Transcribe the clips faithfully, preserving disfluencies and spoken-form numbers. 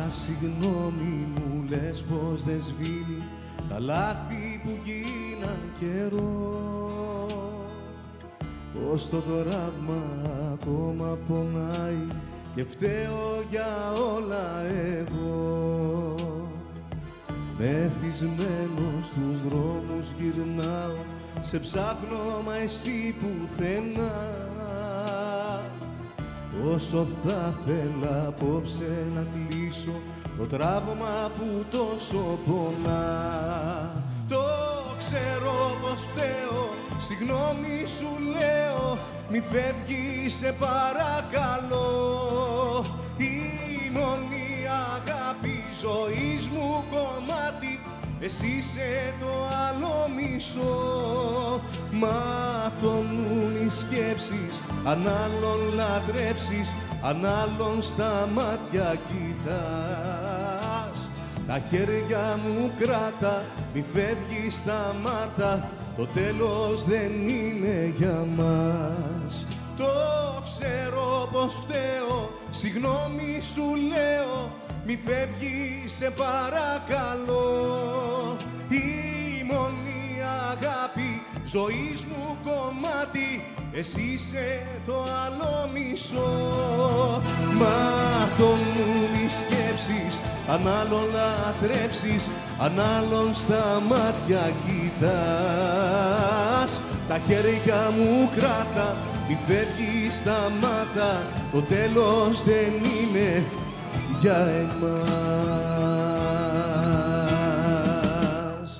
συγγνώμη μου λες πως δεν σβήνει τα λάθη που γίναν καιρό, πως το τραύμα ακόμα πονάει και φταίω για όλα εγώ. Μεθυσμένος στους δρόμους γυρνάω, σε ψάχνω μα εσύ πουθενά. Όσο θα θέλα απόψε να κλείσω το τραύμα που τόσο πονά. Το ξέρω πως φταίω, συγγνώμη σου λέω, μη φεύγεις σε παρακαλώ. Η μόνη αγάπη ζωής μου κομμάτι, εσύ είσαι το άλλο μισό. Ματώνουν οι σκέψεις, αν άλλον λατρέψεις, αν άλλον στα μάτια κοιτάς. Τα χέρια μου κράτα, μη φεύγεις, σταμάτα, το τέλος δεν είναι για μας. Το ξέρω πως φταίω, συγγνώμη σου λέω, μη φεύγεις σε παρακαλώ. Η μόνη αγάπη ζωής μου κομμάτι, εσύ είσαι το άλλο μισό. Ματώνουν οι σκέψεις, αν άλλον λατρέψεις, αν άλλον στα μάτια κοιτάς. Τα χέρια μου κράτα, μη φεύγεις, σταμάτα, το τέλος δεν είναι για εμάς.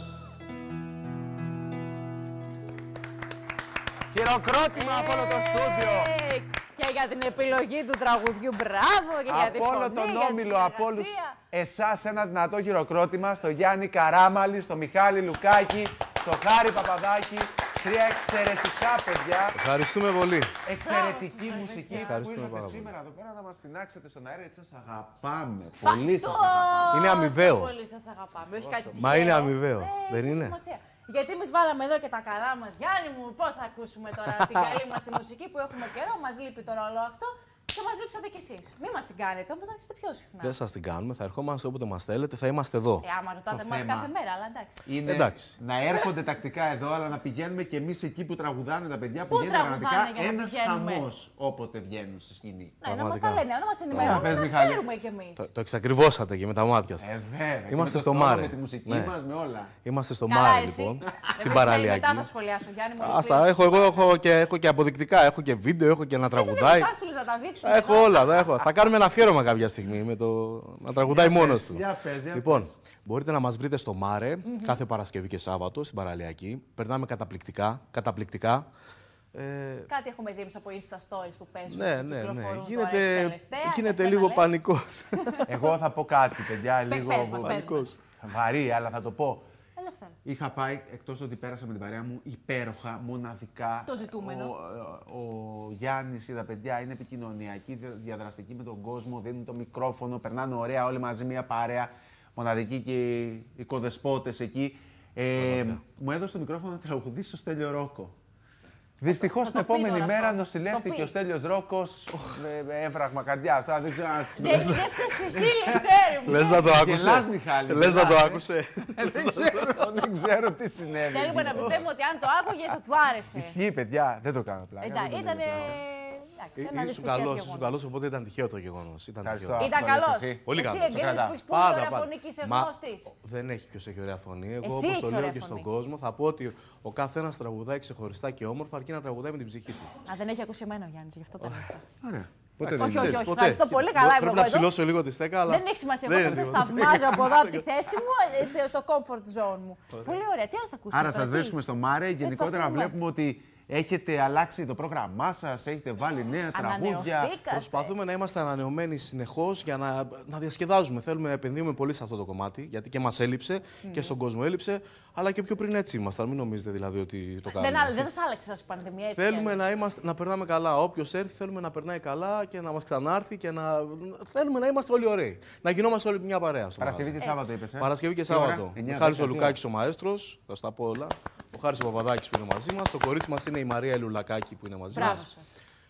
Χειροκρότημα από όλο το στούντιο. Και για την επιλογή του τραγουδιού, μπράβο, και για την Από όλο φωνή, τον για τη όμιλο, από όλους συνεργασία. εσάς ένα δυνατό χειροκρότημα στο Γιάννη Καράμαλη, στο Μιχάλη Λουκάκη, στο Χάρη Παπαδάκη. Τρία εξαιρετικά παιδιά. Ευχαριστούμε πολύ. Εξαιρετική μουσική που ήρθατε σήμερα εδώ πέρα να μας τεινάξετε στον αέρα, έτσι σας αγαπάμε. Πολύ σας αγαπάμε. Είναι αμοιβαίο. Πολύ σας αγαπάμε. Όχι κάτι Μα είναι τυχαίο. αμοιβαίο. Ε, Δεν έχει είναι. σημασία. Γιατί εμείς βάλαμε εδώ και τα καλά μας, Γιάννη μου, πώς θα ακούσουμε τώρα την καλή μας τη μουσική που έχουμε καιρό, μας λείπει το ρόλο αυτό και μας λείψατε κι εσείς. Μην μας την κάνετε όμως, να έρχεστε πιο συχνά. Δεν σας την κάνουμε, θα ερχόμαστε όποτε μας θέλετε, θα είμαστε εδώ. Ε, άμα ρωτάτε Το μας θέμα κάθε μέρα, αλλά εντάξει. Είναι Εντάξει. να έρχονται τακτικά εδώ, αλλά να πηγαίνουμε κι εμείς εκεί που τραγουδάνε τα παιδιά, που Πού γίνεται πραγματικά τραγουδάνε για να ένας πηγαίνουμε? χαμός όποτε βγαίνουν στη σκηνή. Ναι, να μας Πραγματικά. τα λένε, να μας πες, ενημερώνουν, να Μιχάλη. ξέρουμε κι εμείς. Το, το εξακριβώσατε και με τα μάτια σας. Ε, βέβαια. Και Είμαστε με το στο στόμα, Μάρε. Με τη μουσική Ναι. μας, με όλα. Είμαστε στο Καλά, Μάρε, εσύ. λοιπόν, στην Εγώ παραλιακή. μετά θα σχολιάσω, Γιάννη μου. Άστα, έχω, εγώ έχω και, έχω και αποδεικτικά, έχω και βίντεο, έχω και να τραγουδάει. Δεν να τα δείξουμε. Έχω όλα, τα έχω. Θα κάνουμε ένα αφιέρωμα κάποια στιγμή με το να τραγουδάει μόνος του. Για πες, για Λοιπόν, πες. μπορείτε να μας βρείτε στο Μάρε κάθε Παρασκευή και Σάββατο στην παραλιακή. Περνάμε καταπληκτικά, καταπληκτικά. Ε, Κάτι έχουμε δει εμείς από Insta Stories που παίζουν. ναι, που ναι, ναι. κυκλοφορούν τώρα Γίνεται, τελευταία. γίνεται Εσένα λίγο λέει. πανικός. Εγώ θα πω κάτι, παιδιά, Πε- λίγο πες μας, πες μας. βαρύ, αλλά θα το πω. Ελεύθερα. Είχα πάει, εκτός ότι πέρασα με την παρέα μου, υπέροχα, μοναδικά. Το ζητούμενο. Ο, ο, ο Γιάννης και τα παιδιά είναι επικοινωνιακοί, διαδραστικοί με τον κόσμο, δίνουν το μικρόφωνο, περνάνε ωραία όλοι μαζί, μια παρέα. Μοναδικοί και οι οικοδεσπότες εκεί. Ε, μου έδωσε το μικρόφωνο να τραγουδήσει στο Στέλιο Ρόκο. Δυστυχώς την το πει επόμενη τώρα μέρα αυτό. νοσηλεύτηκε Το πει. ο Στέλιος Ρόκος με έβραγμα καρδιάς. Τώρα δεν ξέρω αν Δεν φταίει εσύ, Λευτέρη μου. Λες να το Γελάς, άκουσε. Μιχάλη, Λες να το γελάς, ε. άκουσε. δεν, ξέρω, δεν ξέρω τι συνέβη. Θέλουμε να πιστεύουμε ότι αν το άκουγε θα του άρεσε. Ισχύει, παιδιά, δεν το κάνω πλάκα. Εντάξει, δεν το ήταν. λέω πλάκα. Ένα Ήσουν δυστυχές καλός, γεγονός. ήσουν καλός, οπότε ήταν τυχαίο το γεγονός. Ήταν Ευχαριστώ. τυχαίο. Ήταν Αυτό λες καλός. εσύ. Πολύ Εσύ καλός. εγκρίνεις Κρατά. που έχεις πολύ ωραία φωνή και είσαι Μα γνώστης. δεν έχει και όσο έχει ωραία φωνή. Εγώ, Εσύ όπως έχεις το λέω ωραία και στον φωνή. κόσμο, θα πω ότι ο καθένας τραγουδάει ξεχωριστά και όμορφα, αρκεί να τραγουδάει με την ψυχή του. Α, δεν έχει ακούσει εμένα ο Γιάννης, γι' αυτό το λέω αυτό. Ωραία. Ποτέ Εντάξει, δεν όχι, ξέρεις. όχι, ποτέ. ευχαριστώ πολύ, καλά είμαι Πρέπει εγώ να εδώ. ψηλώσω λίγο τη στέκα, αλλά. Δεν έχει σημασία. δεν Εγώ θα είναι σε τίποτα. θαυμάζω από εδώ από τη θέση μου ε, στο- στο comfort zone μου. Πολύ ωραία. Τι άλλο θα ακούσουμε? Άρα τώρα, σας τι? βρίσκουμε στο Μάρε. Γενικότερα αφήνουμε. βλέπουμε ότι έχετε αλλάξει το πρόγραμμά σας, έχετε βάλει νέα τραγούδια. Ανανεωθήκατε. Προσπαθούμε να είμαστε ανανεωμένοι συνεχώς για να, να διασκεδάζουμε. Θέλουμε να επενδύουμε πολύ σε αυτό το κομμάτι, γιατί και μας έλειψε και στον κόσμο έλειψε, αλλά και πιο πριν έτσι ήμασταν. Μην νομίζετε δηλαδή ότι το κάνουμε. Δεν, άλλ- δεν σας άλλαξε σας η πανδημία έτσι. Θέλουμε είναι. να, είμαστε, να περνάμε καλά. Όποιος έρθει, θέλουμε να περνάει καλά και να μας ξανάρθει και να. Θέλουμε να είμαστε όλοι ωραίοι. Να γινόμαστε όλοι μια παρέα. Στο Παρασκευή μαγαζί. και Σάββατο είπες. Ε? Παρασκευή και Τι ώρα? Σάββατο. εννιά, Ο Χάρης ο δέκα, τι ώρα? Λουκάκης ο μαέστρος, θα στα πω όλα. Ο Χάρης ο Παπαδάκης που είναι μαζί μας. Το κορίτσι μας είναι η Μαρία Λουλακάκη που είναι μαζί Μπράβο μας. σας.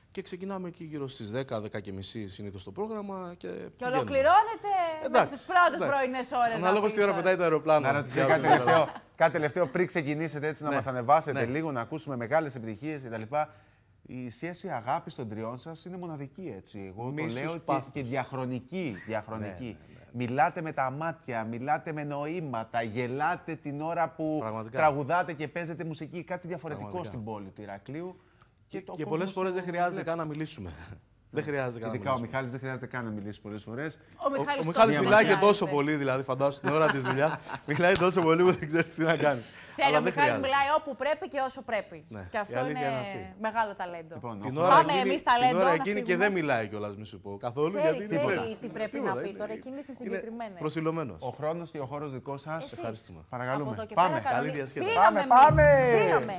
Και ξεκινάμε εκεί γύρω στις δέκα, δέκα και μισή συνήθως το πρόγραμμα. Και, και ολοκληρώνεται με τις πρώτες πρωινές ώρες. Αναλόγως τι ώρα πετάει το αεροπλάνο. Να ρωτήσω κάτι τελευταίο, κάτι τελευταίο πριν ξεκινήσετε έτσι, ναι. να μας ανεβάσετε ναι. λίγο, να ακούσουμε μεγάλες επιτυχίες κτλ. Η σχέση αγάπης των τριών σας είναι μοναδική, έτσι. Εγώ το λέω και, και διαχρονική. διαχρονική. Ναι, ναι, ναι. Μιλάτε με τα μάτια, μιλάτε με νοήματα, γελάτε την ώρα που πραγματικά. Τραγουδάτε και παίζετε μουσική. Κάτι διαφορετικό πραγματικά. Στην πόλη του Ηρακλείου. Και, και πολλές φορές δεν χρειάζεται καν να μιλήσουμε. Δεν χρειάζεται καν να μιλήσουμε. Ο Μιχάλης δεν χρειάζεται καν να μιλήσει πολλές φορές. Ο Μιχάλης, ο, ο Μιχάλης μιλάει και τόσο πολύ, δηλαδή, φαντάσου την ώρα της δουλειάς. Μιλάει τόσο πολύ που δεν ξέρεις τι να κάνει. Ξέρει, ο Μιχάλης μιλάει όπου πρέπει και όσο πρέπει. Ναι. Και αυτό είναι, είναι μεγάλο ταλέντο. Λοιπόν, την ώρα Πάμε εκείνη, εμείς ταλέντο. Την ώρα εκείνη και δεν μιλάει κιόλας, μη σου πω καθόλου. Ξέρει, γιατί ξέρει τι πρέπει να πει τώρα, εκείνη είναι συγκεκριμένη. Προσιλωμένος. Ο χρόνος και ο χώρος δικό σας. Ευχαριστούμε. Παρακαλούμε. Πάμε. Καλή διασκέδαση. Πάμε, πάμε.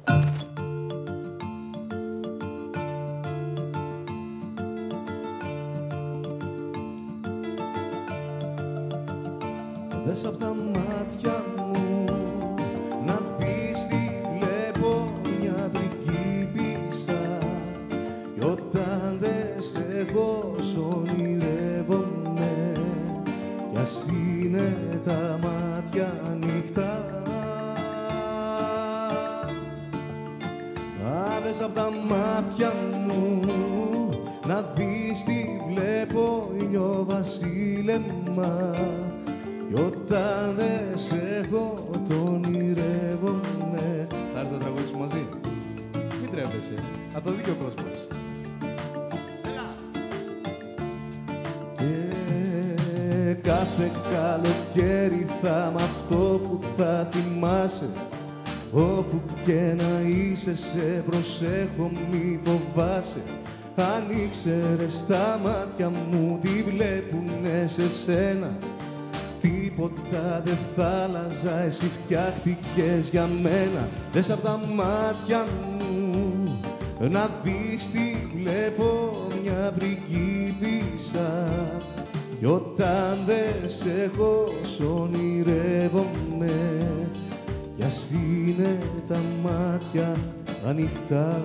Δες απ' τα μάτια μου να δεις τι βλέπω, μια πριγκίπισσα. Κι όταν δες εγώ σ' ονειρεύομαι, κι ας είναι τα μάτια ανοιχτά. Να δες απ' τα μάτια μου να δεις τι βλέπω, ήλιο βασίλεμα. Κι όταν δεν σε έχω τον ονειρεύομαι. Θα έρθεις να τραγουδήσουμε μαζί. Μην τρέπεσαι. Να το δει και ο κόσμος. Και κάθε καλοκαίρι θα μ' αυτό που θα θυμάσαι. Όπου και να είσαι σε προσέχω μη φοβάσαι. Αν ήξερες τα μάτια μου τι βλέπουνε σε σένα. Τίποτα δεν θα άλλαζα, εσύ φτιάχτηκες για μένα. Δες απ' τα μάτια μου να δεις τι βλέπω, μια πριγκίπισσα. Κι όταν δεν σε έχω σ' ονειρεύομαι, κι ας είναι τα μάτια ανοιχτά.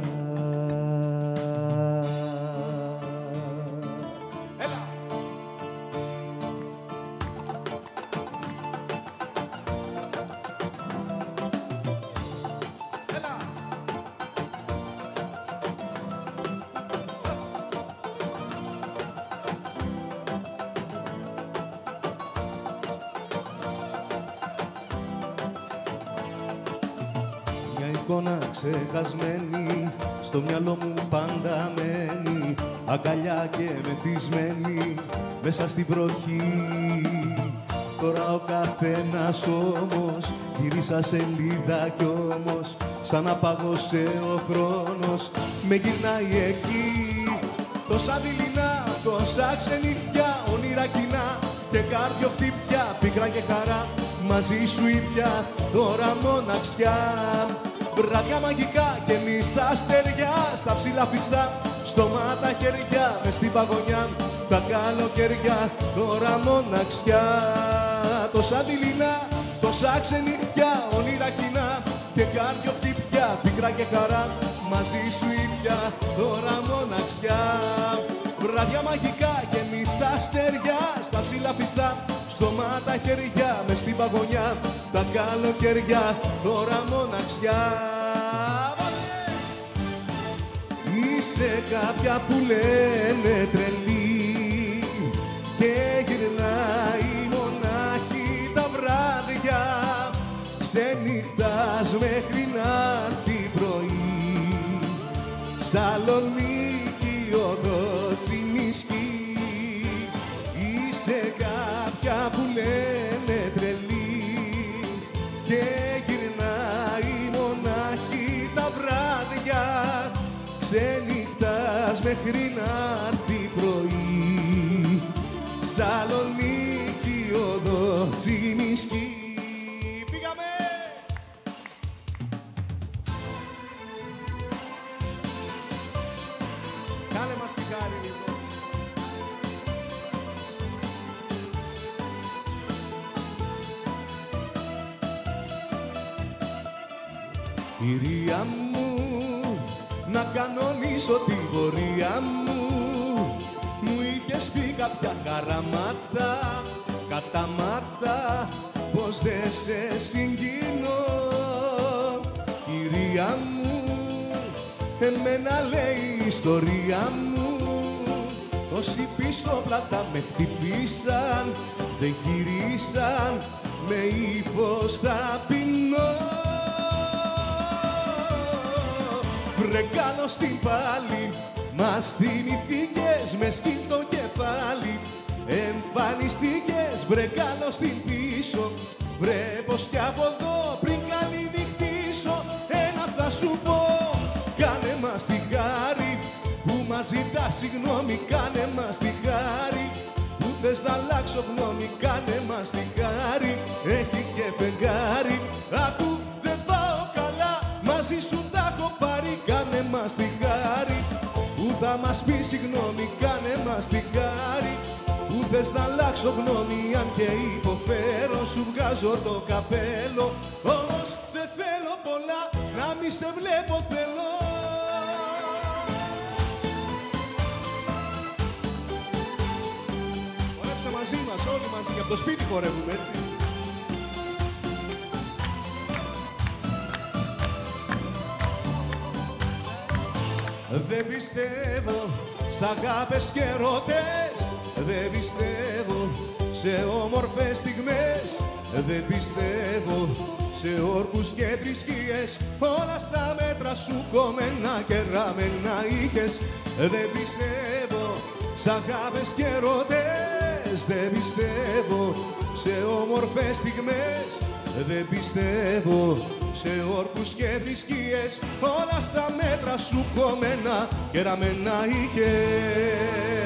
Εικόνα ξεχασμένη, στο μυαλό μου πάντα μένει. Αγκαλιά και μεθυσμένη, μέσα στην βροχή. Τώρα ο καθένας όμως γύρισα σελίδα κι όμως σαν να πάγωσε ο χρόνος με γυρνάει εκεί. Τόσα δειλινά, τόσα ξενύχια, όνειρα κοινά και καρδιοχτύπια, πίκρα και χαρά. Μαζί σου ίδια, τώρα μοναξιά. Βράδια μαγικά και εμείς τα αστέρια, στα ψηλά φυστά, στόμα τα χέρια, μες στην παγωνιά, τα καλοκαίρια, τώρα μοναξιά. Τόσα δειλινά, τόσα ξενύχια, όνειρα κοινά και καρδιοχτύπια, πίκρα και χαρά, μαζί σου ίδια, τώρα μοναξιά. Βράδια μαγικά και εμείς τα αστέρια, στα ψηλά φυστά, στόμα τα χέρια, μες στην παγωνιά, τα καλοκαίρια, τώρα μοναξιά. Είσαι κάποια που λένε τρελή και γυρνάει μονάχη τα βράδια. Ξενυχτάς μέχρι να'ρθει πρωί, Σαλονίκη οδό Τσιμισκή. Είσαι κάποια που λένε τρελή και γυρνάει μονάχη τα βράδια. Ξενυχτάς μέχρι να'ρθει πρωί, Σαλονίκη οδό Τσιμισκή. Πήγαμε! Κάνε μας την χάρη λίγο. Κυρία μου, να κανονίσω την πορεία μου. Μου είχες πει κάποια χαραμάτα, καταμάτα, πως δεν σε συγκινώ. Κυρία μου, εμένα λέει η ιστορία μου, όσοι πίσω πλάτα με χτυπήσαν, δεν γυρίσαν με ύφος ταπεινό. Βρε καλώς την πάλι, μας θυμηθήκες με σκύφτο κεφάλι. Εμφανιστήκες, βρε καλώς την πίσω, βρε πως κι από εδώ πριν καληνυχτήσω. Ένα θα σου πω, κάνε μας τη χάρη, που μας ζητάς συγγνώμη, κάνε μας τη χάρη. Που θες να αλλάξω γνώμη, κάνε μας τη χάρη. Έχει και φεγγάρι, άκου δεν πάω καλά, μαζί σου τα έχω πάρει. Κάνε μας τη χάρη, που θα μας πει συγγνώμη, κάνε μας τη χάρη. Που θες να αλλάξω γνώμη, αν και υποφέρω, σου βγάζω το καπέλο. Όμως δεν θέλω πολλά, να μη σε βλέπω θέλω. Χορέψε μαζί μας, όλοι μαζί, και από το σπίτι χορεύουμε, έτσι. Δεν πιστεύω σ' αγάπες και ερωτές, δεν πιστεύω σε όμορφες στιγμές, δεν πιστεύω σε όρκους και θρησκείες, όλα στα μέτρα σου κομμένα και ραμμένα είχες. Δεν πιστεύω σ' αγάπες και ερωτές, δεν πιστεύω σε όμορφες στιγμές, δεν πιστεύω σε όρκους και θρησκείες, όλα στα μέτρα σου κομμένα και ραμμένα είχες.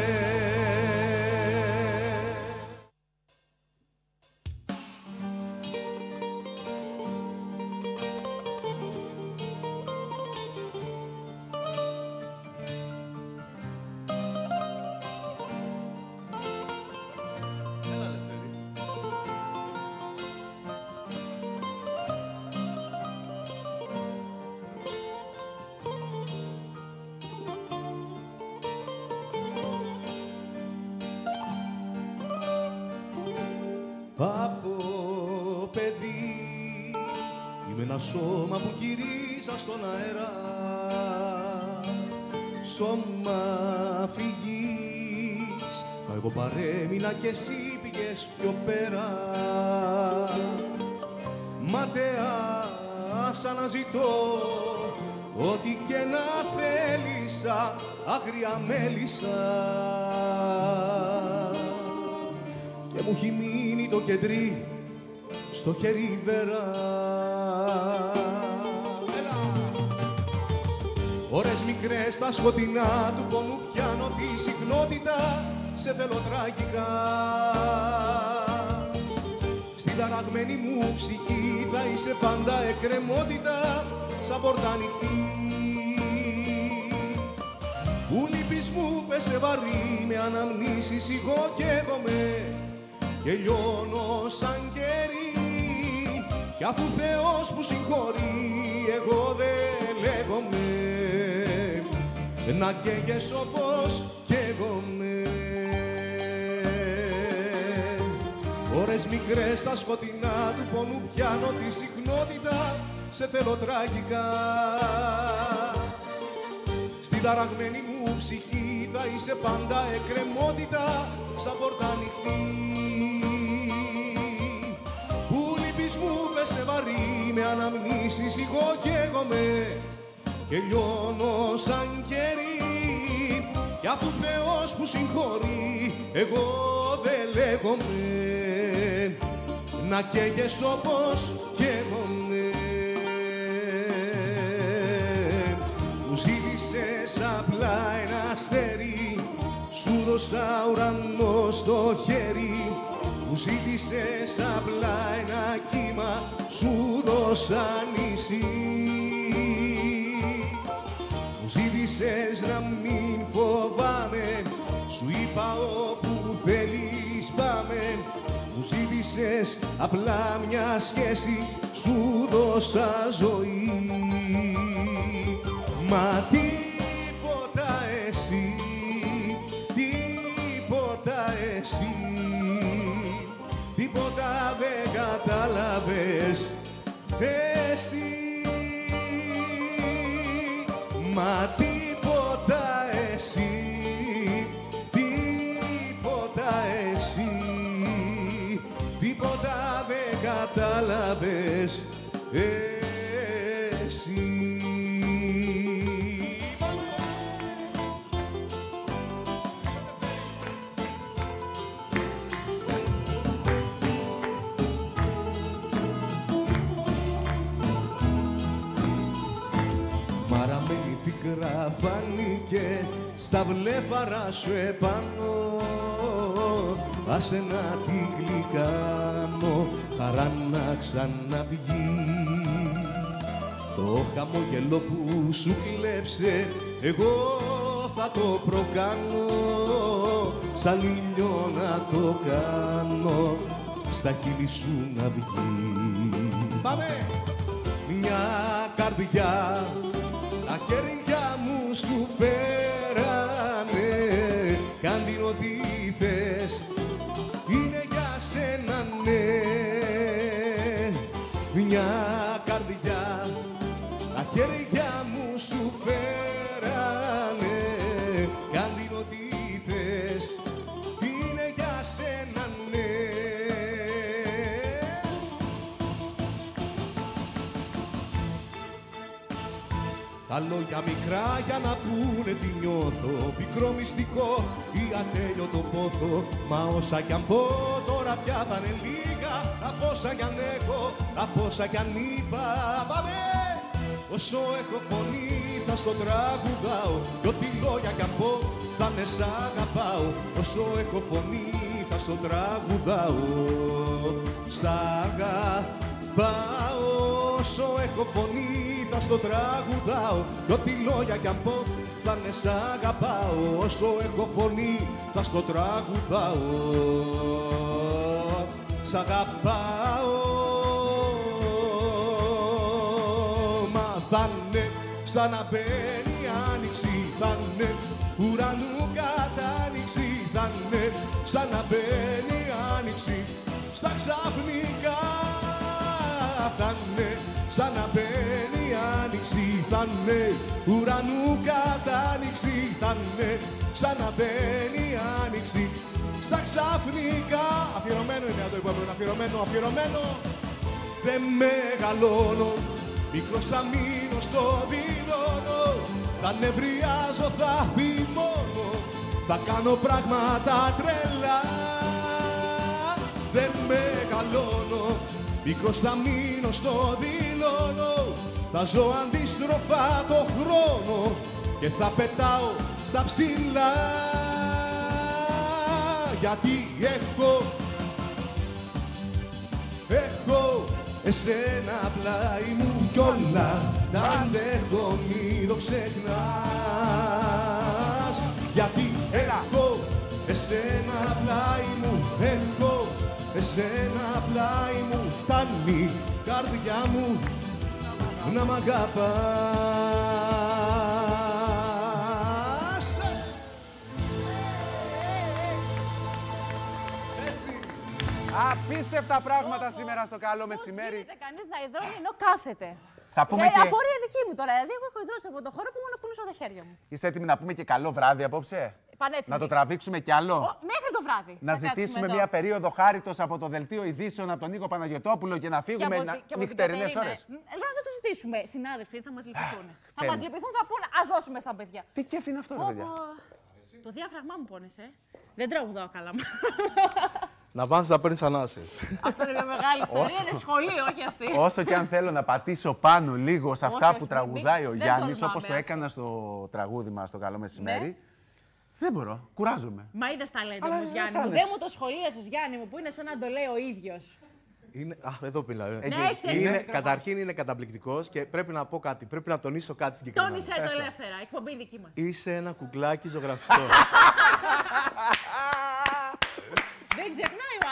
Από παιδί είμαι ένα σώμα που γυρίζα στον αέρα, σώμα φυγής, μα εγώ παρέμεινα και εσύ πήγες πιο πέρα. Ματέα σαν να ζητώ, ό,τι και να θέλησα, άγρια μέλισσα. Και μου έχει μείνει το κεντρί στο χέρι βερά. Ώρες μικρές στα σκοτεινά του πόνου πιάνω τη συχνότητα, σε θέλω τραγικά. Στην ταραγμένη μου ψυχή θα είσαι πάντα εκκρεμότητα, σαν πόρτα ανοιχτή. Που λύπης μου πέσε βαρύ, με αναμνήσεις εγώ καίγομαι και λιώνω σαν κερί. Κι αφού Θεός που συγχωρεί, εγώ δεν λέγομαι, να καίγες όπως καίγομαι. Ώρες μικρές στα σκοτεινά του πόνου πιάνω τη συχνότητα, σε θέλω τραγικά. Στην ταραγμένη μου ψυχή θα είσαι πάντα εκκρεμότητα, σαν πόρτα ανοιχτή. Που λύπης μου πέσε βαρύ, με αναμνήσεις εγώ καίγομαι και λιώνω σαν κερί. Κι αφού Θεός που συγχωρεί, εγώ δεν λέγομαι, να καίγες όπως καίγομαι. Μου ζήτησες απλά ένα αστέρι, σου δώσα ουρανό στο χέρι. Μου ζήτησες απλά ένα κύμα, σου δώσα νησί. Μου ζήτησες να μην φοβάμαι, σου είπα όπου θέλεις πάμε. Μου ζήτησες απλά μια σχέση, σου δώσα ζωή. Μα τι εσύ, τίποτα εσύ, τίποτα δεν κατάλαβες εσύ. Μαραμένη πικρά φάνηκε στα βλέφαρα σου επάνω, άσε να τη γλυκάνω, χαρά να ξαναβγεί. Το χαμόγελο που σου κλέψε, εγώ θα το προκάνω, σαν ήλιο να το κάνω, στα χείλη σου να βγει. Πάμε! Μια καρδιά, τα χέρια μου σου φέρανε, κάντι ό,τι θες, είναι για σένα, ναι. Μια καρδιά, τα χέρια μου σου φέρανε, κάντι ό,τι θες, είναι για σένα, ναι. Τα λόγια μικρά για να πούνε τι νιώθω, πικρό μυστικό ή ατέλειωτο πόθο. Μα όσα κι αν πω τώρα πια θα είναι λίγα, απ' όσα κι αν έχω, απ' όσα κι αν είπα. Πάμε! Όσο έχω φωνή θα στο τραγουδάω, κι ό,τι λόγια κι αν πω θα είναι σ' αγαπάω. Όσο έχω φωνή θα στο τραγουδάω, σ' αγαπάω. Όσο έχω φωνή θα στο τραγουδάω, κι ό,τι λόγια κι αν πω θα είναι σ' αγαπάω. Όσο έχω φωνή θα στο τραγουδάω, σ' αγαπάω. Μα θα είναι σαν να μπαίνει η άνοιξη, θα είναι ουρανού κατάνοιξη, θα είναι σαν να μπαίνει η άνοιξη στα ξαφνικά. Θα είναι σαν να μπαίνει η άνοιξη, θα είναι ουρανού κατάνοιξη, θα είναι σαν να μπαίνει η άνοιξη στα ξαφνικά. Αφιερωμένο είναι το επόμενο, αφιερωμένο, αφιερωμένο. Δεν μεγαλώνω, μικρός θα μείνω στο δηλώνω, θα νευριάζω, θα θυμώνω, θα κάνω πράγματα τρελά. Δεν μεγαλώνω, μικρός θα μείνω στο δηλώνω, θα ζω αντίστροφα το χρόνο και θα πετάω στα ψηλά. Γιατί έχω, έχω εσένα πλάι μου κι όλα τα αντέχω, μη το ξεχνάς. Γιατί έχω εσένα πλάι μου, έχω εσένα πλάι μου, φτάνει η καρδιά μου να μ' αγαπάς. Έτσι. Απίστευτα πράγματα σήμερα στο καλό μεσημέρι. Δεν γίνεται κανείς να υδρώνει ενώ κάθεται. Θα πούμε ε, και... Απορία δική μου τώρα. Δηλαδή, εγώ έχω υδρώσει από το χώρο που μόνο κουνήσω τα χέρια μου. Είσαι έτοιμη να πούμε και καλό βράδυ απόψε? Πανέτοιμη. Να το τραβήξουμε κι άλλο. Ο, μέχρι το βράδυ. Να ζητήσουμε μια περίοδο χάριτος από το δελτίο ειδήσεων από τον Νίκο Παναγιωτόπουλο και να φύγουμε νυχτερινές ώρες. Να δεν το ζητήσουμε. Συνάδελφοι, θα μας λυπηθούν. Θα μας λυπηθούν, θα πούνε. Ας δώσουμε στα παιδιά. Τι κέφι είναι αυτό, ρε παιδιά? Το διάφραγμά μου πόνεσε. Δεν τραγουδάω καλά. Να πας να παίρνεις ανάσες. Αυτό είναι μια μεγάλη ιστορία. Είναι σχολείο, όχι αστείο. Όσο και αν θέλω να πατήσω πάνω λίγο σε αυτά όχι, που όχι, τραγουδάει μην, ο Γιάννης, όπως το έκανα στο τραγούδι μας το καλό μεσημέρι. Ναι. Δεν μπορώ, κουράζομαι. Μα είδες ταλέντο Αλλά όμως, Γιάννη μου. Δεν μου το σχολίασες, Γιάννη μου, που είναι σαν να το λέει ο ίδιος. Είναι... Α, εδώ μιλάω. Ναι, είναι... Καταρχήν είναι καταπληκτικός και πρέπει να πω κάτι. Πρέπει να τονίσω κάτι συγκεκριμένο. Τόνισε το ελεύθερα, εκπομπή δική μας. Είσαι ένα κουκλάκι ζωγραφιστό. Δεν ξεχνάει ο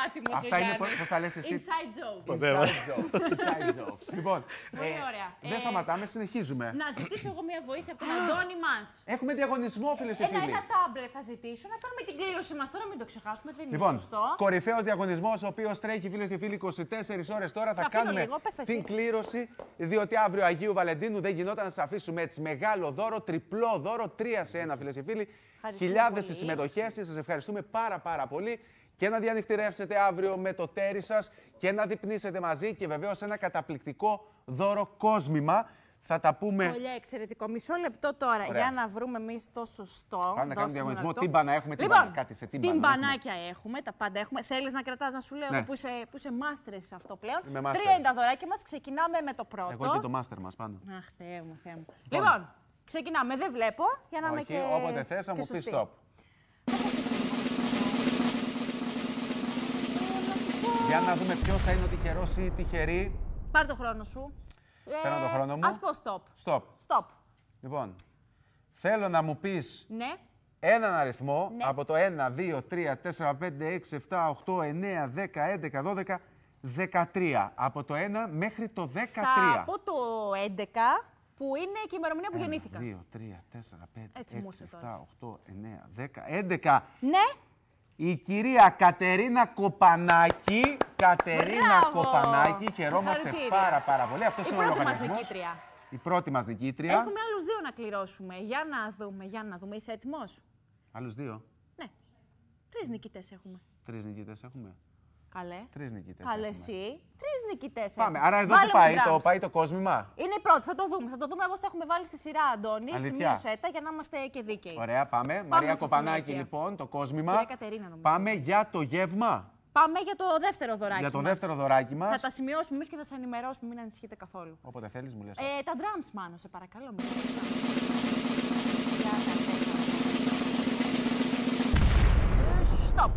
άτιμος ο Αυτά είναι, Γιάννης. πώς τα λες εσύ. Inside jokes. Inside jokes. Inside jokes. Λοιπόν, Πολύ ωραία. δεν Ε, σταματάμε, συνεχίζουμε. Να ζητήσω εγώ μια βοήθεια από τον Αντώνη μας. Έχουμε διαγωνισμό, φίλες και Ένα, φίλοι. ένα τάμπλετ θα ζητήσω, να κάνουμε την κλήρωση μας τώρα, μην το ξεχάσουμε, δεν είναι Λοιπόν, σωστό. κορυφαίος διαγωνισμός, ο οποίος τρέχει, φίλες και φίλοι, είκοσι τέσσερις ώρες τώρα. Σε Θα αφήνω κάνουμε λίγο, πες τα εσύ. την κλήρωση, διότι αύριο Αγίου Βαλεντίνου δεν γινόταν να σας αφήσουμε έτσι μεγάλο δώρο, τριπλό δώρο, τρία σε ένα, φίλες και φίλοι. Χιλιάδες οι συμμετοχές και σας ευχαριστούμε πάρα πάρα πολύ. Και να διανυκτερεύσετε αύριο με το τέρι σας και να διπνήσετε μαζί και βεβαίως ένα καταπληκτικό δώρο κόσμημα. Θα τα πούμε. Πολύ εξαιρετικό. Μισό λεπτό τώρα Ωραία. για να βρούμε εμεί το σωστό. Πάμε να Δώστε κάνουμε μου διαγωνισμό. ένα λεπτό. Τύμπανα έχουμε, Λοιπόν, τύμπανα. Κάτι σε τύμπανα. τυμπανάκια έχουμε, τα πάντα έχουμε. Θέλει να κρατάς να σου λέω Ναι. που είσαι, που είσαι μάστρες σε αυτό πλέον. Είμαι master. Τρία είναι τα δωράκια μας. Ξεκινάμε με το πρώτο. Εγώ και το μάστερ μας πάνω. Αχ, Θεέ μου, Θεέ μου. Λοιπόν, ξεκινάμε. Δεν βλέπω για να είμαι Όχι, και. όποτε θες να και μου πεις σωστή. stop. Ε, να σου πω. Για να δούμε ποιος θα είναι ο τυχερός ή η τυχερή. Πάρ' το χρόνο σου. Παίρνω το χρόνο μου. Ας πω stop. Stop. Stop. Λοιπόν, θέλω να μου πεις Ναι. έναν αριθμό Ναι. από το ένα, δύο, τρία, τέσσερα, πέντε, έξι, επτά, οκτώ, εννέα, δέκα, έντεκα, δώδεκα, δεκατρία. Από το ένα μέχρι το δεκατρία. Θα πω το έντεκα που είναι και η ημερομηνία που γεννήθηκα. δύο, τρία, τέσσερα, πέντε, Έτσι μου έξι, ήρθε επτά, οκτώ, εννέα, δέκα, έντεκα. Ναι. Η κυρία Κατερίνα Κοπανάκη. Κατερίνα Μπράβο! Κοπανάκη. Χαιρόμαστε Συγχαρητήρια. πάρα πάρα πολύ. Αυτός Η είναι ο πρώτη μας λογαριασμός. νικήτρια. Η πρώτη μας νικήτρια. Έχουμε άλλους δύο να κληρώσουμε. Για να δούμε, για να δούμε. Είσαι έτοιμος? Άλλους δύο. Ναι. Τρεις νικητές έχουμε. Τρεις νικητές έχουμε. Καλέ. Τρεις νικητές Καλέ έχουμε. εσύ. Τρεις νικητές Πάμε. έχουμε. Άρα εδώ Βάλε που μου πάει drums. το, πάει το κόσμημα. Είναι η πρώτη, θα το δούμε. Θα το δούμε όπως τα έχουμε βάλει στη σειρά, Αντώνη. Αλήθεια? Σημείωσέ τα για να είμαστε και δίκαιοι. Ωραία, πάμε. Μαρία στη Κοπανάκη, συνέχεια. λοιπόν, το κόσμημα. Κυρία Κατερίνα, νομίζω. Πάμε για το γεύμα. Πάμε για το δεύτερο δωράκι Για το μας. δεύτερο δωράκι Θα μας. τα σημειώσουμε εμείς και θα σας ενημερώσουμε, μην ανησυχείτε καθόλου. Όποτε θέλεις, μου λες. Ε, τα drums, Μάνο, σε παρακαλώ. Μην τα ξεχνάμε. Για κατέβα. Ε, Stop.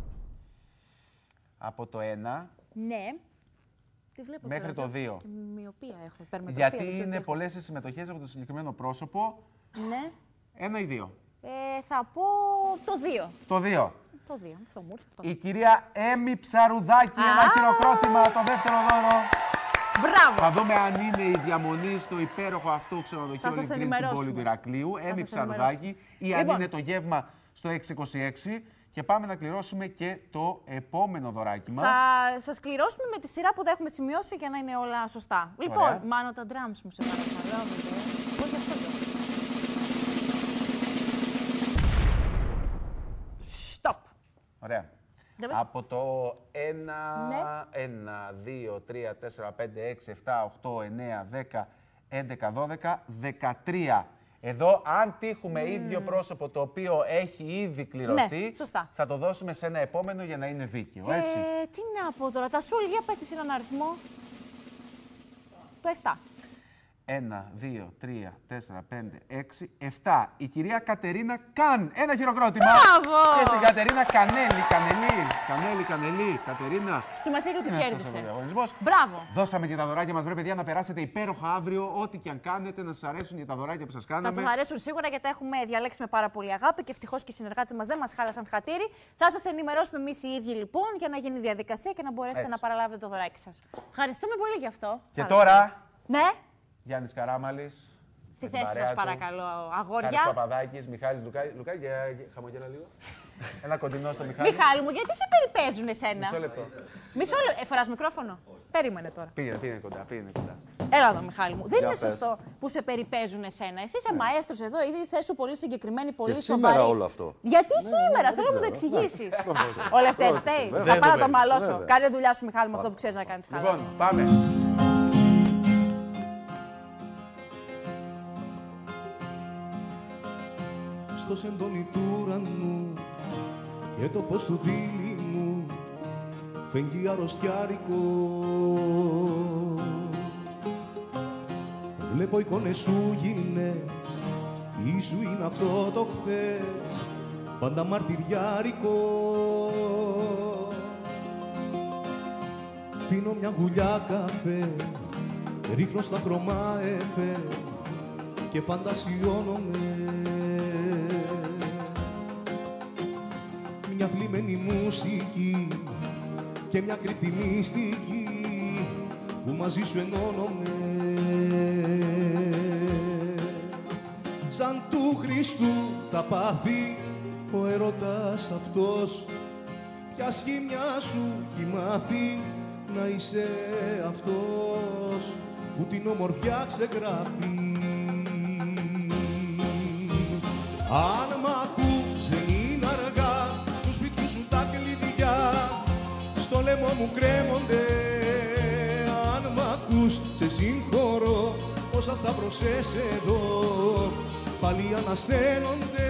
Από το ένα. Ναι. Τι βλέπω Μέχρι τώρα, το δύο. Και μοιοπία έχω, υπερμετροπία. Γιατί δεν ξέρω είναι τι πολλές οι συμμετοχές από το συγκεκριμένο πρόσωπο. έχω. Ναι. Ένα ή δύο. Ε, θα πω το δύο. Το δύο. Το δύο. Αυτό μου ήρθε. Αυτό. Η κυρία Έμι Ψαρουδάκη, ένα Α! χειροκρότημα, το δεύτερο δώρο. Μπράβο. Θα δούμε αν είναι η διαμονή στο υπέροχο αυτό ξενοδοχείο Θα σας Ολυμπρίνης στην ενημερώσουμε. πόλη του Ηρακλείου. Έμι σας Ψαρουδάκη. Ή αν Λοιπόν. είναι το γεύμα στο έξι είκοσι έξι. Και πάμε να κληρώσουμε και το επόμενο δωράκι μας. Θα σας κληρώσουμε με τη σειρά που τα έχουμε σημειώσει για να είναι όλα σωστά. Λοιπόν, Μάνο, τα drums μου σε παρακαλώ, βεβαίως. Όχι αυτό ζω. Stop. Ωραία. Δεν πες. Από το ένα, Ναι. ένα, δύο, τρία, τέσσερα, πέντε, έξι, επτά, οκτώ, εννέα, δέκα, έντεκα, δώδεκα, δεκατρία. Εδώ, αν τύχουμε ίδιο πρόσωπο το οποίο έχει ήδη κληρωθεί, Ναι, σωστά. θα το δώσουμε σε ένα επόμενο για να είναι δίκαιο, έτσι. Ε, τι να πω τώρα, τα σούλ, για πες εσύ έναν αριθμό. Το επτά. Ένα, δύο, τρία, τέσσερα, πέντε, έξι, επτά. Η κυρία Κατερίνα Καν. Ένα χειροκρότημα. Μπράβο! Και στην Κατερίνα Κανέλη, Κανελή, Κανέλη, Κανελή, Κατερίνα. Σημασία έχει ότι Είναι αυτός ο κέρδισε. διαγωνισμός. Μπράβο. Δώσαμε και τα δωράκια μας, βρε παιδιά, να περάσετε υπέροχα αύριο. Ό,τι και αν κάνετε, να σας αρέσουν και τα δωράκια που σας Θα κάναμε. σας αρέσουν σίγουρα γιατί τα έχουμε διαλέξει με πάρα πολύ αγάπη και ευτυχώς και οι συνεργάτες μας δεν μας χάλασαν χατήρι. Θα σας ενημερώσουμε εμείς οι ίδιοι λοιπόν για να γίνει η διαδικασία και να μπορέσετε Έτσι. να παραλάβετε το δωράκι σας. Ευχαριστούμε πολύ γι' αυτό. Και Πάρα τώρα, πολύ. Ναι, Γιάννης Καράμαλης. στη με την θέση παρέα σας του. παρακαλώ, Χάρης αγόρια. Παπαδάκης, Μιχάλης Λουκάκη. Λουκάκη, για- για- χαμογέλα λίγο. Ένα κοντινό στο Μιχάλη. Μιχάλη μου, γιατί σε περιπέζουν εσένα. Μισό λεπτό. Μισό λεπτό. Ε, φοράς μικρόφωνο. Περίμενε τώρα. Πήγαινε, πήγαινε κοντά, πήγαινε κοντά. Έλα εδώ, Μιχάλη μου. Δεν Για είναι πες. σωστό που σε περιπέζουν εσένα. Εσύ είσαι μαέστρος εδώ, ήδη η θέση σου πολύ συγκεκριμένη, πολύ Και σοβαρή. σήμερα όλο αυτό. Γιατί σήμερα, δεν θέλω να μου το ξέρω. εξηγήσει. Ναι. Ο Λευτέρης Όχι, φταίει. βέβαια. Θα πάω να το Βέβαια. μαλώσω. Βέβαια. Κάνε δουλειά σου, Μιχάλη, με αυτό που ξέρει να κάνει καλά. Λοιπόν, πάμε. Στο σεντόνι του ουρανού και το φως του δίλη μου φεγγεί αρρωστιάρικο. Βλέπω εικόνες σου γίνες, τι σου είναι αυτό το χθες, πάντα μαρτυριάρικο. Πίνω μια γουλιά καφέ, ρίχνω στα χρώμα εφέ και φαντασιώνομαι. Μια θλιμμένη μουσική και μια κρυπτή μυστική που μαζί σου ενώνομαι. Σαν του Χριστού τα πάθη ο έρωτας αυτός, ποια σχήμια σου έχει μάθει να είσαι αυτός που την ομορφιά ξεγράφει. Αν μ' ακούς δεν είναι αργά, του σπιτιού σου τα κλειδιά στο λαιμό μου κρέμονται. Αν μ' ακούς σε συγχωρώ, όσα σταυρωσές εδώ πάλι ανασταίνονται.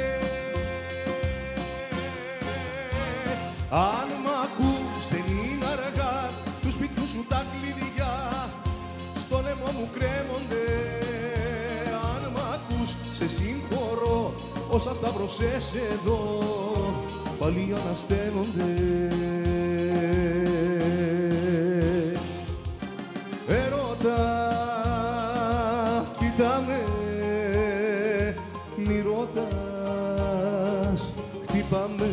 Αν μ' ακούς δεν είναι αργά, του σπιτιού σου τα κλειδιά στο λαιμό μου κρέμονται. Αν μ' ακούς σε συγχωρώ, όσα σταυρωσές εδώ πάλι ανασταίνονται. Ερώτα, κοίτα με, μη ρωτάς, χτύπα με.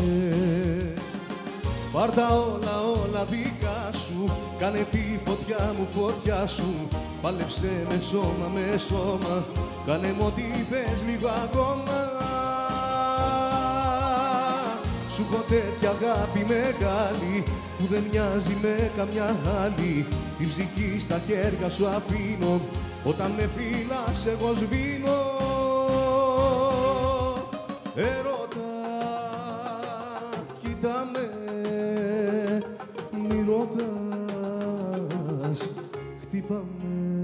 Πάρ' τα όλα, όλα δικά σου, κάνε τη φωτιά μου φωτιά σου. Πάλεψε με σώμα, με σώμα, κάνε μου ό,τι θες λίγο ακόμα. Σου έχω τέτοια αγάπη μεγάλη που δεν μοιάζει με καμιά άλλη. Την ψυχή στα χέρια σου αφήνω, όταν με φύλας εγώ σβήνω. Ερώτα, κοίτα με, μη ρωτάς, χτύπα με.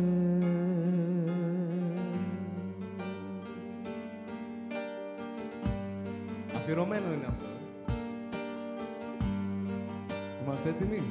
Αφιερωμένο είναι αυτό. Είμαστε έτοιμοι?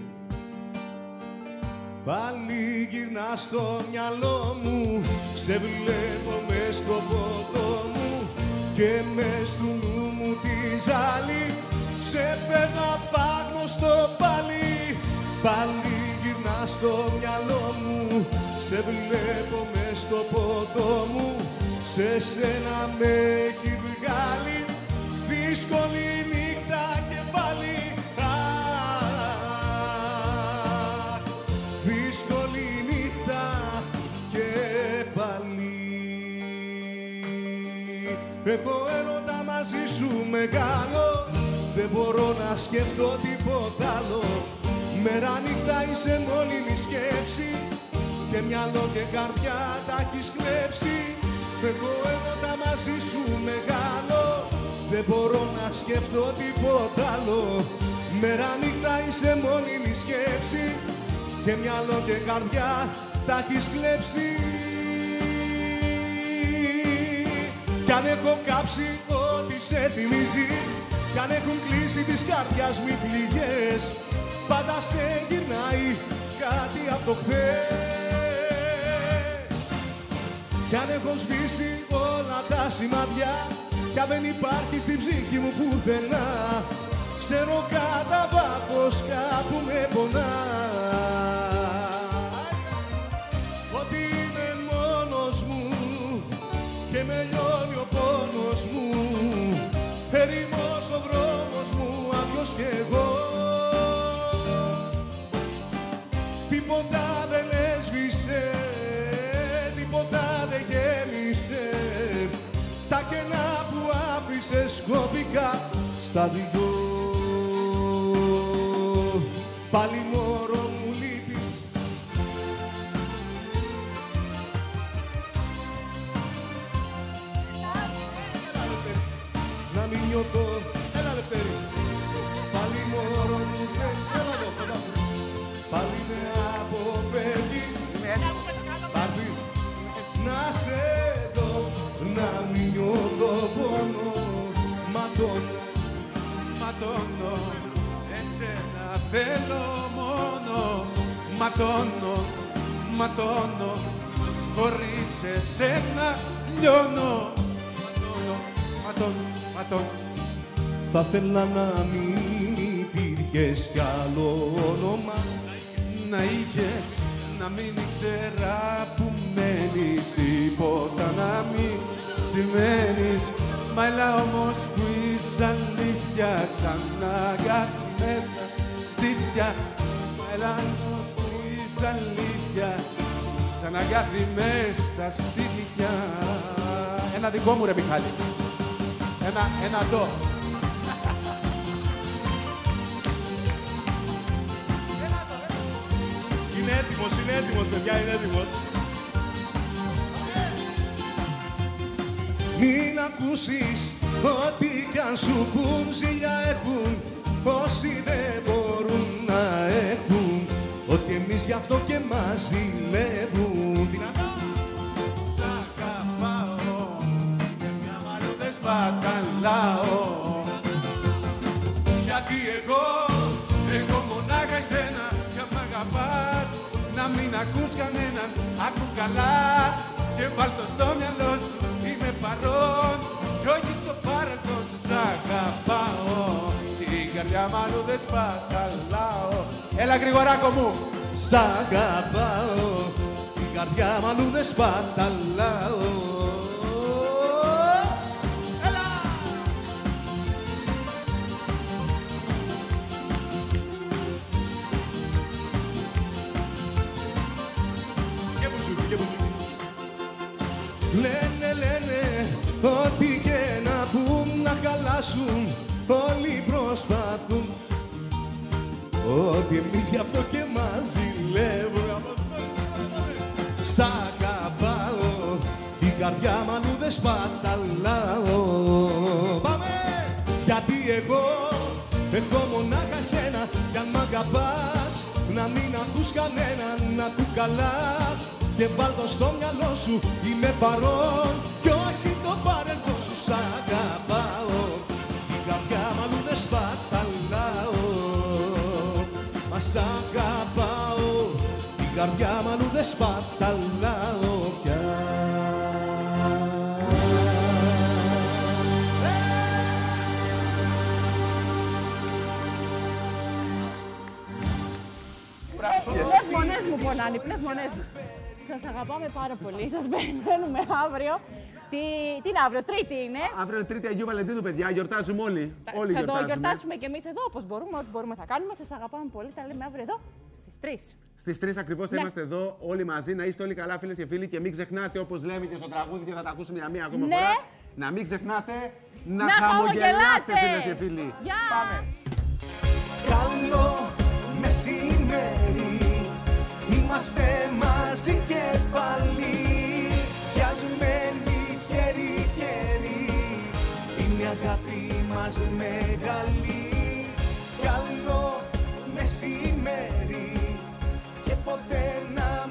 Πάλι γυρνά στο μυαλό μου, σε βλέπω μες στο ποτό μου και μες του νου μου τη ζάλη, σε παίρνω απάγνωστο πάλι. Πάλι γυρνά στο μυαλό μου, σε βλέπω μες στο ποτό μου, σε σένα με έχει βγάλει δύσκολη νύχτα και πάλι. Δύσκολη νύχτα και πάλι. Έχω έρωτα μαζί σου μεγάλο, δεν μπορώ να σκεφτώ τίποτα άλλο. Μέρα νύχτα είσαι μόνιμη σκέψη και μυαλό και καρδιά τα έχεις κλέψει. Έχω έρωτα μαζί σου μεγάλο, δεν μπορώ να σκεφτώ τίποτα άλλο. Μέρα νύχτα είσαι μόνιμη σκέψη και μυαλό και καρδιά τα έχεις κλέψει. Κι αν έχω κάψει ό,τι σε θυμίζει, κι αν έχουν κλείσει της καρδιάς μου οι πληγές, πάντα σε γυρνάει κάτι από το χθες. Κι αν έχω σβήσει όλα τα σημάδια, κι αν δεν υπάρχει στην ψυχή μου πουθενά, ξέρω κατά βάθος κάπου με πονά. Ότι είμαι μόνος μου και με λιώνει ο πόνος μου, ερημός ο δρόμος μου, άδειος κι εγώ. Τίποτα δεν έσβησε, τίποτα δεν γέμισε, τα κενά που άφησες κώδικα στα δυο. Πάλι μωρό μου λείπεις, να μην νιώθω, έλα Λευτέρη. Πάλι μωρό μου λείπεις, έλα εδώ, έλα. Πάλι με αποφεύγεις, θα έρθεις να σε δω, να μην νιώθω πόνο. Ματώνω, ματώνω, εσένα θέλω μόνο. Ματώνω, ματώνω, χωρίς εσένα λιώνω. Ματώνω, ματώνω, ματώνω. θα θέλα να μην υπήρχες κι άλλο όνομα. Να είχες, να μην ήξερα που μένεις, τίποτα να μην σημαίνεις. Μα έλα όμως που είσαι αλήθεια, σαν αγάπη μέσα στήθια. Έλα που είσαι αλήθεια, σαν αγκάθι μες στα στήθια. Ένα δικό μου ρε Μιχάλη. Ένα, ένα το. Είναι έτοιμος, είναι έτοιμος, παιδιά, είναι έτοιμος. Μην ακούσεις ό,τι κι αν σου πουν, ζήλια έχουν όσοι δεν μπορούν να έχουν, ότι εμείς γι' αυτό και μας ζηλεύουν. Σ' αγαπάω και μια μάλλον δεν σπαταλάω, γιατί εγώ, εγώ μονάχα εσένα, κι αν μ' αγαπάς να μην ακούς κανέναν, άκου καλά και βάλ' το στο μυαλό σου, είμαι παρόν κι όχι το παρελθόν σου. Σ' αγαπάω, την καρδιά μ' αλλού δεν σπαταλάω. Έλα Γρηγοράκο μου! Σ' αγαπάω, την καρδιά μ' αλλού δεν σπαταλάω. Λένε, λένε, ό,τι και να πουν να χαλάσουν, όλοι προσπαθούν, ότι εμείς γι' αυτό και μας ζηλεύουν. Σ' αγαπάω, την καρδιά μ' αλλού δεν σπαταλάω. Πάμε! Γιατί εγώ έχω μονάχα σένα, κι αν μ' αγαπάς να μην ακούς κανέναν, να του καλά και βάλ' το στο μυαλό σου, είμαι παρόν κι όχι το παρελθόν σου. Σ' αγαπάω, την καρδιά μ' αλλού δεν σπαταλάω. Μα σ' αγαπάω, την καρδιά μ' αλλού δεν σπαταλάω πια. Οι πνεύμονες μου πονάνε, οι πνεύμονες μου. Σας αγαπάμε πάρα πολύ, σας περιμένουμε αύριο. Τι, τι είναι αύριο, Τρίτη είναι. Αύριο Τρίτη Αγίου Βαλεντίνου, παιδιά, γιορτάζουμε όλοι. Όλοι θα γιορτάζουμε. το γιορτάσουμε κι εμείς εδώ, όπως μπορούμε, ό,τι μπορούμε θα κάνουμε. Σας αγαπάμε πολύ, τα λέμε αύριο εδώ, στις τρεις. Στις τρεις ακριβώς θα Ναι. είμαστε εδώ όλοι μαζί, να είστε όλοι καλά φίλες και φίλοι και μην ξεχνάτε, όπως λέμε και στο τραγούδι και θα τα ακούσουμε για μία ακόμα Ναι. φορά, να μην ξεχνάτε να, Να χαμογελάτε χαμογελάτε. φίλες και φίλοι. Γεια! Πάμε! Καλό μεσημέρι, είμαστε μαζί και πάλι, πιασμένοι χέρι-χέρι, είναι η αγάπη μας μεγάλη. Καλό μεσημέρι και ποτέ να